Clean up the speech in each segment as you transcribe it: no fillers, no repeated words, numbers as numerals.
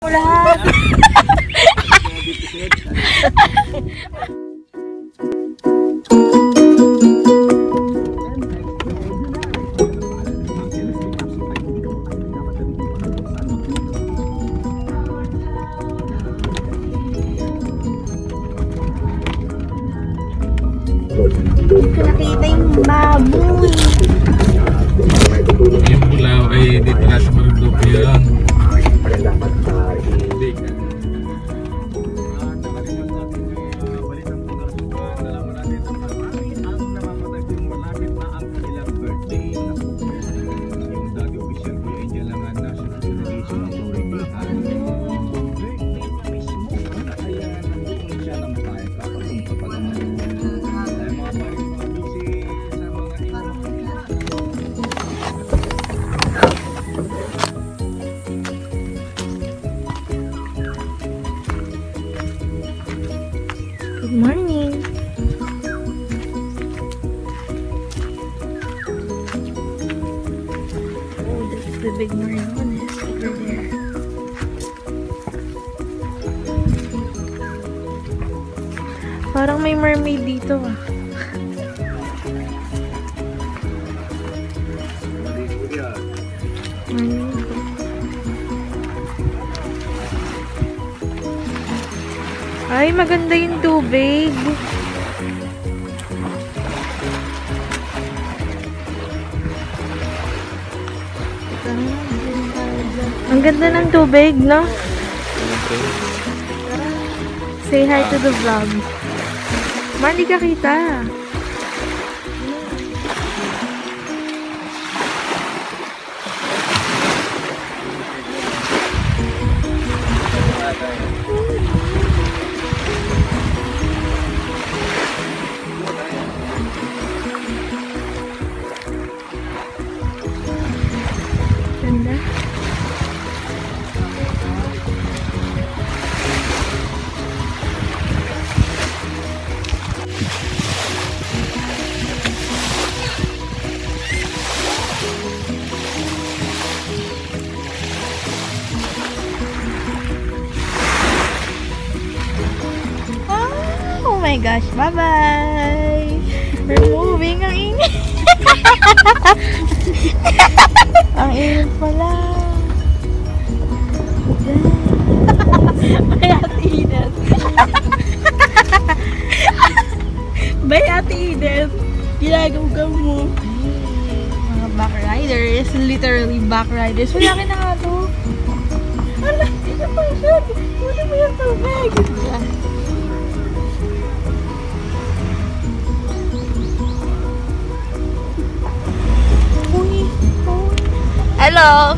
Lahat. Nakita yung baboy. Yung bulaw ay dito na sa Marinduque yun. Good morning. Oh, this is the big marionettes over there. Parang may mermaid dito ah. Mermaid. Ay, maganda yung tubig. Ang ganda ng tubig, no? Say hi to the vlog. Mali ka kita. Ganda. Oh my gosh, bye-bye! We're moving, ang init! Ang init pala! Bay Ate Eden! Bay Ate Eden! Ginagaw mo! Mga backriders, literally backriders. Wala ka na nga to! Wala! Ito pa siya! Wala mo yung tubig! Hello!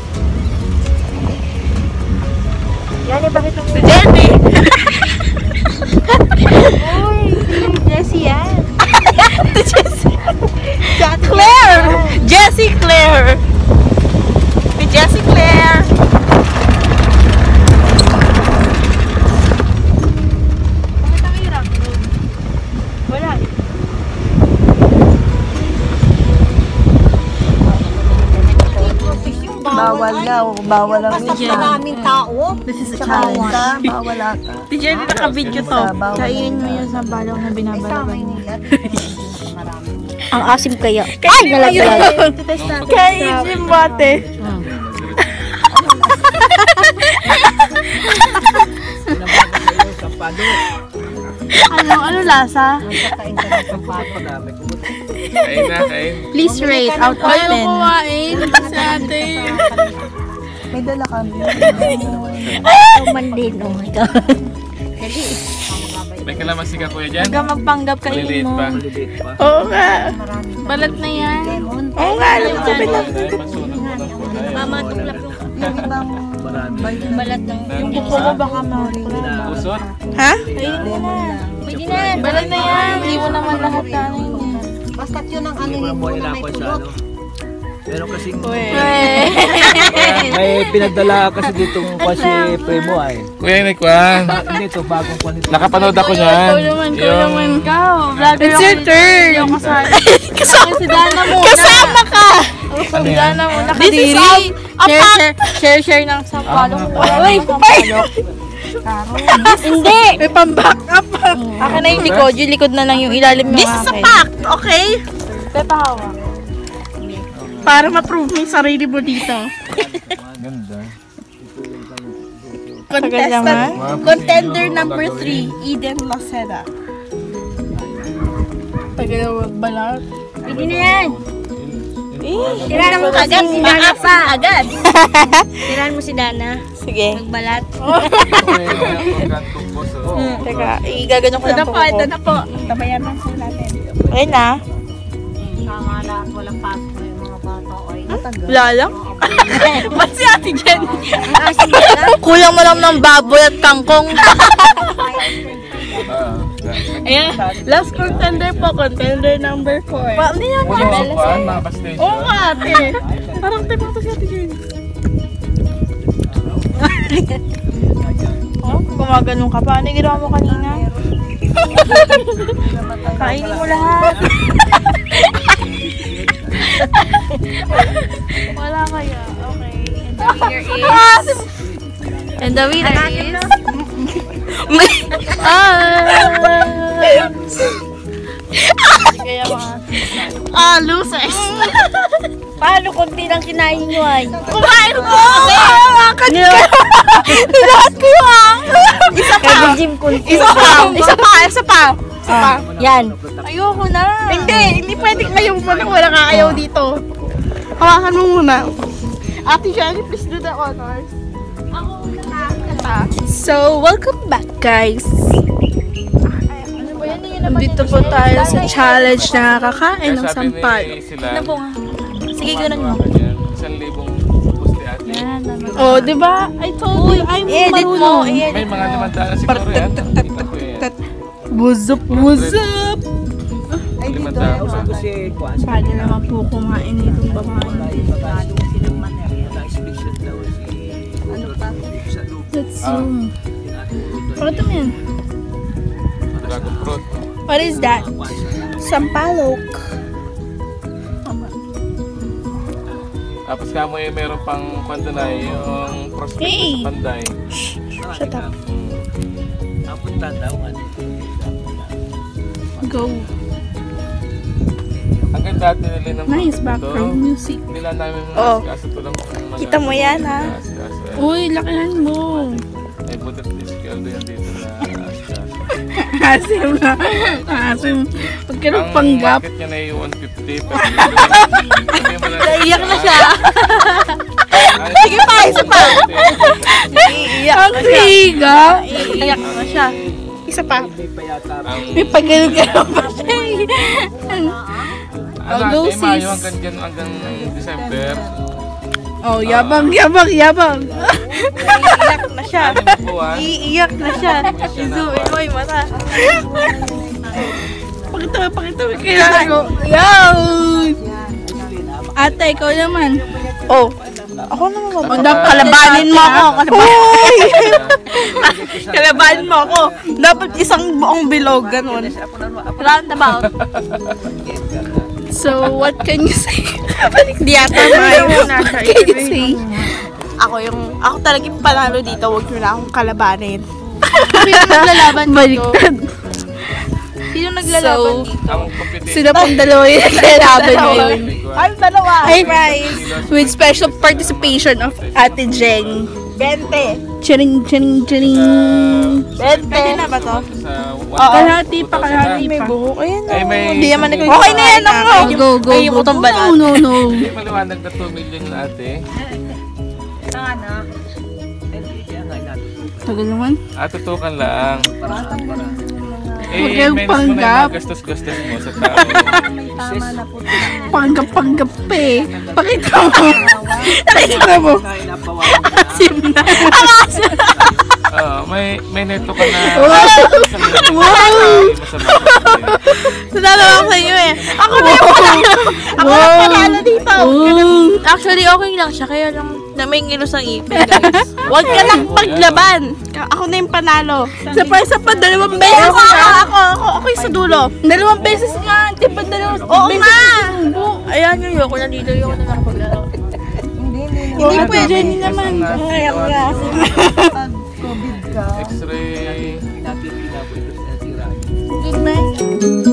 Yani, bakit ang... Si Jenny! Uy, si Jessie yan. Si Jessie. Claire! Jessie Claire! Si Jessie Claire! Bakit ang hirap? Wala eh. Bawal daw, bawal ang basta maraming tao. This is a challenge. Bawal ata. Si Jenny naka-video to. Kainin mo yun sa balong na binabalaban mo. Ang asim kaya. Ay, nalaglag. Kainin mo ate. Ano lasa? Kain na, kain. Please rate out of 10. Ayaw kumain si ate. May dala kami. Mandin. Oh my God. May kalamansi ka kuya dyan? Huwag ka magpanggap, kainin Maliliit mo. pa. Oo nga. Balat na yan. Oo nga, alam ko ba lang. Mama, tulap yung balat ng... Yung buko ko baka makulang. Pusot? Ha? Kainin mo na. Pwede na. Balat na yan. Hindi mo naman lahat kanin eh. Basta't yun ang ano yung puro na may kulot. Meron kasing May pinagdala kasi ditong kasi Primo ay. Kuya Nikwan, Dito bagong kwanito. nakapanood ako niyan. Ikaw, vlogger It's your turn. Kasama Kasama ka. Wala na mo This is nakadiri. share ng sampalok. Ay, Hindi! may pang-back up. Akin na yung likod. Yung likod na lang yung ilalim ng This is a fact, okay? Pepa hawak. Para ma-prove mo yung sarili mo dito. Ganda. Contestant, contender number 3, Eden Laceda. Tagal na magbalat. Hindi na yan! Tirahan mo agad, si Dana pa! Agad! Tirahan mo si Dana. Sige. Magbalat. Teka, igagano ko lang po. Ito na po. Tabayan lang po natin. Okay na. Tama lahat, walang pasok na yung mga bata. Oy, Wala lang. Ba't si Ate Jen? ang asin nila. Kulang mo lang ng baboy at kangkong. Ayan, last contender po, contender number 4. Hindi na Mga sangkuan, mga pastation. Oo nga, ate. Parang type mo to si Ate Jen. Oh, gumaganon ka pa. Ano yung ginawa mo kanina? Kainin mo lahat. Wala kaya. Okay. And the winner is... Kaya mga... Losers. Paano konti lang kinain nyo ay? Kumain mo! Nilahat ko yung Isa pa! Gym konti. Isa pa! Yan. Ayoko na. Hindi pwedeng ayaw mo na wala ka ayaw dito. Hawakan mo muna. Ate Jenny, please do the honors. So, welcome back guys. Dito po tayo sa challenge na kakain ng sampal. Sila, Sige, gano'n mo. 1,000 poste ate. Oh, di ba? I told you, I'm I-edit mo. marunong. May mga 500 siguro yan. Kita ko yan. Buzup! 500 pa. Kasi kuan sa Pwede naman po kumain itong babae. special daw si sa lupa. Let's zoom. Pakita mo yan. Dragon fruit. What is that? Sampalok. Tapos kamo meron pang pandanay yung prospect Hey! sa Panday. Shut up. Napunta daw ano. Go. Ang ganda natin nila ng Nice fruit background ito. music. Hindi lang namin Oh. kaso ito lang. Kita mo yan, ha? Uy, lakihan mo. May budat discal din dito na askas. Asim na. Asim. Huwag ka nang panggap. Ang market niya na yung 150. Naiyak na siya. Sige pa, isa pa. Ang higa. Iiyak na siya. Isa pa. May pagano-gano pa siya. Ano, Go, eh, Mayo sis. hanggang dyan, hanggang December. Oh, yabang. Iiyak na siya. Anim na buwan. Iiyak na siya. Izuin mo yung mata. Pakita mo kailangan ko. Yo! Ate, ikaw naman. Oh. Ako naman. Dapat kalabanin mo ako. Kalabanin mo ako. Dapat isang buong bilog, ganun. Roundabout. So, what can you say? Di ata mayo. What can you say? Ako talaga yung panalo dito. Huwag nyo na akong kalabanin. Sino naglalaban dito? Baliktad. Sino naglalaban dito? Ang competition. Sila pong dalawa yung naglalaban ngayon. Ay, dalawa. Ay, with special participation of Ate Jeng. 20. Charing. 20. na ba to? Sa Kalahati pa. Ayan Ay, may... Hindi naman nag- Okay na yan ako. Go. Ay, yung utang balat. No. Hindi maliwanag na 2 million na ate. Tagal naman. Tutukan lang. Huwag kayong minus mo na panggap. yung mga gastos-gastos mo sa tao. Panggap eh. Pakita mo. Nakita mo. Asim na. May neto ka na. Wow! Masama. Sinalawa ko sa inyo eh. Ako na yung panalo dito. Actually, okay lang siya. Kaya lang na may ngilos ang ipin, guys. Huwag ka lang maglaban. Ako na yung panalo. Sa first pa, 2 beses. Ako yung sa dulo. 2 beses nga. Di ba 2 Oo beses? nga. Ayan, ayoko na dito. Ayoko na nakapaglaro. Hindi pwede. Hindi naman. Ay, ako nga. X-ray. Pinapili na po ito sa sira. Good night.